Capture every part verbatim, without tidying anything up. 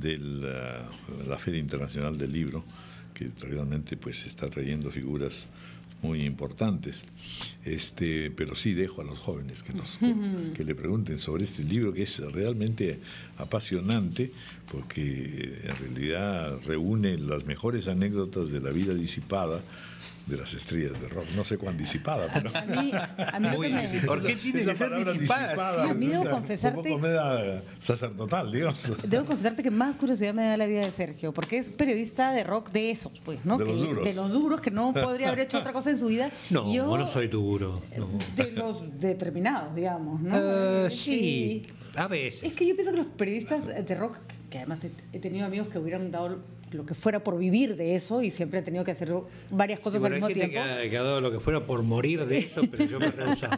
de la, la Feria Internacional del Libro, que realmente pues está trayendo figuras muy importantes. Este, pero sí dejo a los jóvenes que, nos, que le pregunten sobre este libro, que es realmente apasionante, porque en realidad reúne las mejores anécdotas de la vida disipada de las estrellas de rock. No sé cuán disipada, pero... A mí, a mí Muy, me... ¿por qué tiene que ser disipada? Sí, a mí debo confesarte... Un poco media sacerdotal, digamos. Debo confesarte que más curiosidad me da la vida de Sergio, porque es periodista de rock de esos, pues, ¿no? De que, los duros. De los duros, que no podría haber hecho otra cosa en su vida. No, Yo, no soy duro. No. De los determinados, digamos, ¿no? Uh, Es sí, que- a veces. Es que yo pienso que los periodistas de rock, que además he, he tenido amigos que hubieran dado lo que fuera por vivir de eso y siempre han tenido que hacer varias cosas Sí, bueno, al mismo hay gente tiempo. que ha, que ha dado lo que fuera por morir de esto, pero yo me he rehusado.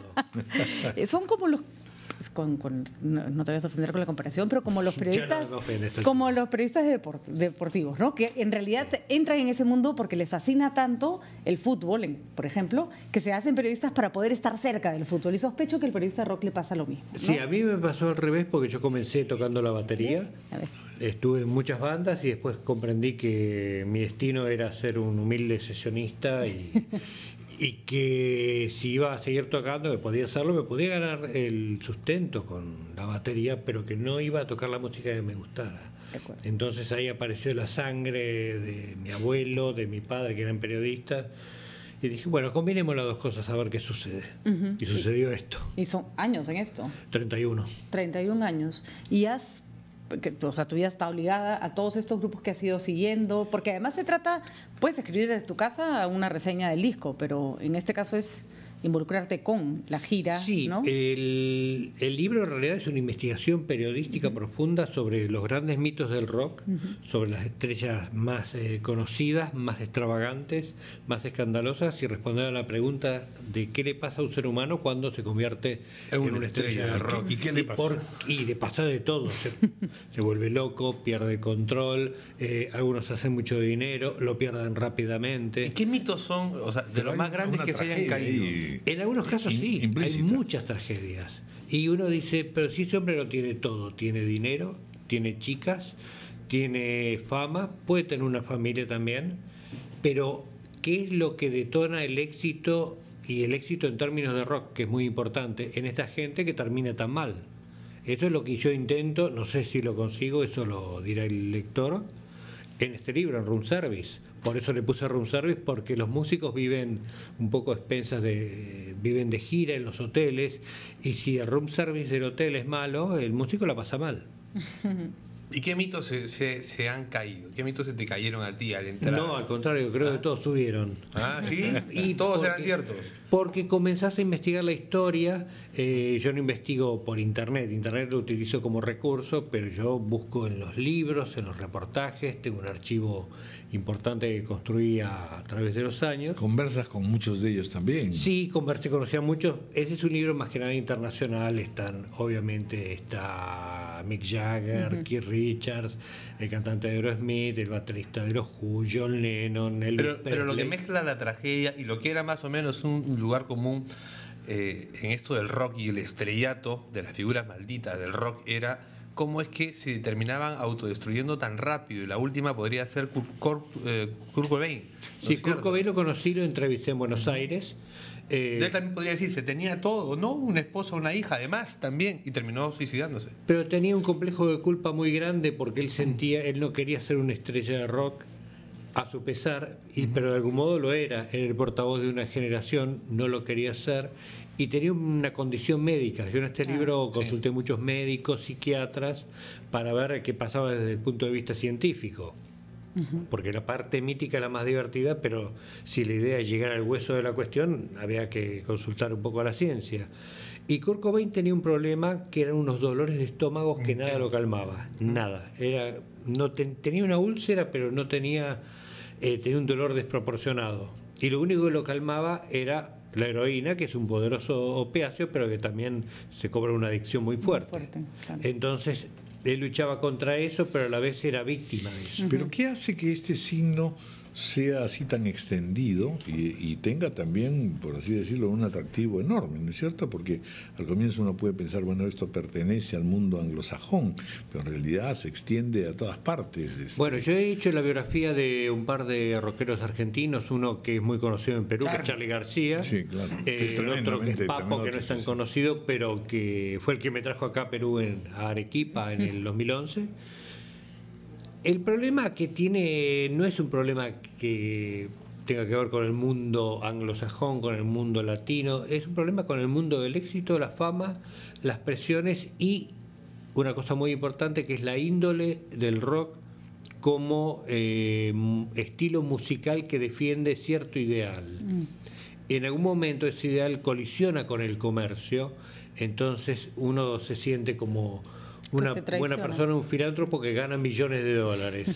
Eh, Son como los... Con, con, no, no te vas a ofender con la comparación, pero como los Ya periodistas, no me ofende, estoy- como los periodistas de deport- deportivos, ¿no? Que en realidad entran en ese mundo porque les fascina tanto el fútbol, en- por ejemplo, que se hacen periodistas para poder estar cerca del fútbol. Y sospecho que el periodista de rock le pasa lo mismo, ¿no? Sí, a mí me pasó al revés porque yo comencé tocando la batería. A ver. Estuve en muchas bandas y después comprendí que mi destino era ser un humilde sesionista y, y que si iba a seguir tocando, que podía hacerlo, me podía ganar el sustento con la batería, pero que no iba a tocar la música que me gustara. De acuerdo. Entonces ahí apareció la sangre de mi abuelo, de mi padre, que eran periodistas, y dije, bueno, combinemos las dos cosas a ver qué sucede. Ujú, y sucedió esto, Y son años en esto, treinta y uno. treinta y un años. Y has, que, o sea, tu vida está obligada a todos estos grupos que has ido siguiendo, porque además se trata, puedes escribir desde tu casa una reseña del disco, pero en este caso es involucrarte con la gira, Sí, ¿no? el, el libro en realidad es una investigación periodística uh-huh. profunda sobre los grandes mitos del rock, uh-huh. sobre las estrellas más eh, conocidas, más extravagantes, más escandalosas, y responder a la pregunta de qué le pasa a un ser humano cuando se convierte en una, una estrella, estrella de rock. ¿Y qué le pasa? Por, y le pasa de todo. Se, se vuelve loco, pierde el control, eh, algunos hacen mucho dinero, lo pierden rápidamente. ¿Y qué mitos son, o sea, de los más grandes que se hayan caído? Y... En algunos casos sí, implícita. Hay muchas tragedias. Y uno dice, pero si ese hombre lo tiene todo, tiene dinero, tiene chicas, tiene fama, puede tener una familia también, pero ¿qué es lo que detona el éxito, y el éxito en términos de rock, que es muy importante, en esta gente que termina tan mal? Eso es lo que yo intento, no sé si lo consigo, eso lo dirá el lector, en este libro, en Room Service. Por eso le puse Room Service, porque los músicos viven un poco a expensas de, viven de gira en los hoteles, y si el Room Service del hotel es malo, el músico la pasa mal. ¿Y qué mitos se, se, se han caído? ¿Qué mitos se te cayeron a ti al entrar? No, al contrario, creo ¿Ah? que todos subieron. Ah, ¿sí? Y todos porque, eran ciertos. Porque comenzás a investigar la historia. Eh, yo no investigo por internet, internet lo utilizo como recurso, pero yo busco en los libros, en los reportajes, tengo un archivo importante que construí a, a través de los años. ¿Conversas con muchos de ellos también? Sí, conversé, conocí a muchos. Ese es un libro más que nada internacional. Están, obviamente, está Mick Jagger, uh-huh. Keith Richards, el cantante de Aerosmith, el baterista de los Who, John Lennon, Elvis pero, pero lo que mezcla la tragedia y lo que era más o menos un lugar común eh, en esto del rock y el estrellato de las figuras malditas del rock era cómo es que se terminaban autodestruyendo tan rápido, y la última podría ser Kurt, Kurt, eh, Kurt Cobain. ¿No sí, Kurt Cobain lo conocí, lo entrevisté en Buenos Aires. Eh, Él también podría decir, se tenía todo, ¿no? Una esposa, una hija, además, también, y terminó suicidándose. Pero tenía un complejo de culpa muy grande porque él sentía, él no quería ser una estrella de rock a su pesar, y, uh-huh. pero de algún modo lo era, era el portavoz de una generación, no lo quería ser, y tenía una condición médica. Yo en este ah, libro consulté sí. muchos médicos, psiquiatras, para ver qué pasaba desde el punto de vista científico. Porque la parte mítica es la más divertida, pero si la idea es llegar al hueso de la cuestión, había que consultar un poco a la ciencia. Y Kurt Cobain tenía un problema que eran unos dolores de estómago que okay. nada lo calmaba, nada. Era, no ten, tenía una úlcera, pero no tenía, eh, tenía un dolor desproporcionado. Y lo único que lo calmaba era la heroína, que es un poderoso opiáceo, pero que también se cobra una adicción muy fuerte. Muy fuerte, claro. Entonces, él luchaba contra eso, pero a la vez era víctima de eso. ¿Pero qué hace que este signo sea así tan extendido y, y tenga también, por así decirlo, un atractivo enorme, ¿no es cierto? Porque al comienzo uno puede pensar, bueno, esto pertenece al mundo anglosajón, pero en realidad se extiende a todas partes. Este. Bueno, yo he hecho la biografía de un par de rockeros argentinos, uno que es muy conocido en Perú, que es Charly García, sí, claro. eh, el otro que es Papo, que no es tan conocido, pero que fue el que me trajo acá a Perú, en, a Arequipa, en el dos mil once. El problema que tiene no es un problema que tenga que ver con el mundo anglosajón, con el mundo latino, es un problema con el mundo del éxito, la fama, las presiones y una cosa muy importante que es la índole del rock como eh, estilo musical que defiende cierto ideal. Mm. En algún momento ese ideal colisiona con el comercio, entonces uno se siente como una buena persona, un filántropo que gana millones de dólares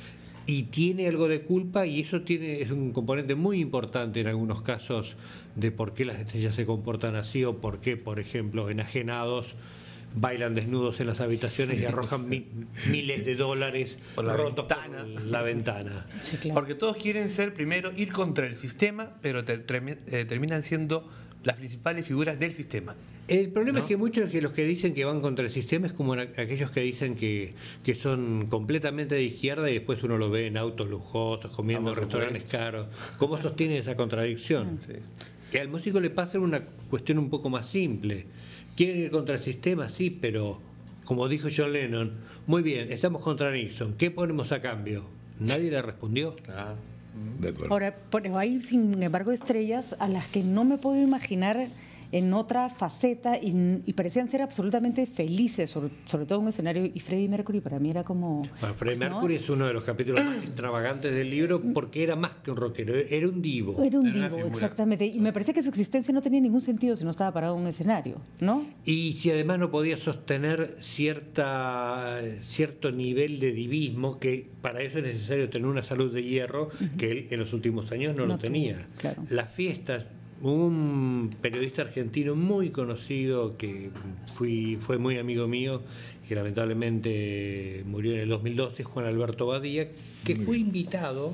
y tiene algo de culpa, y eso tiene es un componente muy importante en algunos casos de por qué las estrellas se comportan así o por qué, por ejemplo, enajenados bailan desnudos en las habitaciones y arrojan mi, miles de dólares por la rotos ventana. por la ventana. Sí, claro. Porque todos quieren ser, primero, ir contra el sistema, pero te, eh, terminan siendo las principales figuras del sistema. El problema, ¿no?, es que muchos de los que dicen que van contra el sistema es como aquellos que dicen que, que son completamente de izquierda y después uno lo ve en autos lujosos, comiendo en restaurantes caros. ¿Cómo sostiene esa contradicción? Sí. Que al músico le pasa una cuestión un poco más simple. Quieren ir contra el sistema, sí, pero como dijo John Lennon, muy bien, estamos contra Nixon, ¿qué ponemos a cambio? Nadie le respondió. Ah. De acuerdo. Ahora, pero hay sin embargo estrellas a las que no me puedo imaginar en otra faceta y, y parecían ser absolutamente felices, sobre, sobre todo en un escenario, y Freddie Mercury para mí era como... Bueno, Freddie pues, Mercury ¿no? es uno de los capítulos más extravagantes del libro porque era más que un rockero, era un divo. Era un era divo, exactamente, y me parecía que su existencia no tenía ningún sentido si no estaba parado en un escenario, ¿no? Y si además no podía sostener cierta cierto nivel de divismo, que para eso es necesario tener una salud de hierro, uh-huh. que él en los últimos años no, no lo tenía. Tuvo, claro. Las fiestas... Un periodista argentino muy conocido que fui, fue muy amigo mío, que lamentablemente murió en el dos mil doce, Juan Alberto Badía, que muy fue bien. invitado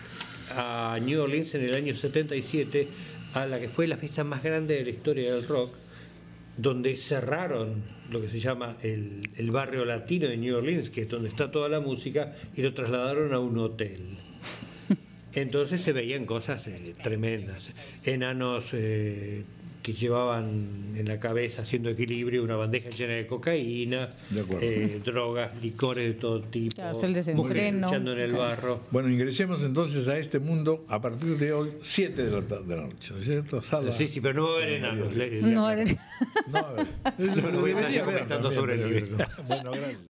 a New Orleans en el año setenta y siete, a la que fue la fiesta más grande de la historia del rock, donde cerraron lo que se llama el, el barrio latino de New Orleans, que es donde está toda la música, y lo trasladaron a un hotel. Entonces se veían cosas eh, tremendas, enanos eh, que llevaban en la cabeza, haciendo equilibrio, una bandeja llena de cocaína, de eh, drogas, licores de todo tipo, claro, el desenfreno, luchando en el claro. barro. Bueno, ingresemos entonces a este mundo a partir de hoy, siete de la, de la noche, ¿no es cierto? Sala, sí, sí, pero no va a haber enanos. No va a haber. No, a ver. No, no voy a estar comentando sobre el libro. Bueno, gracias.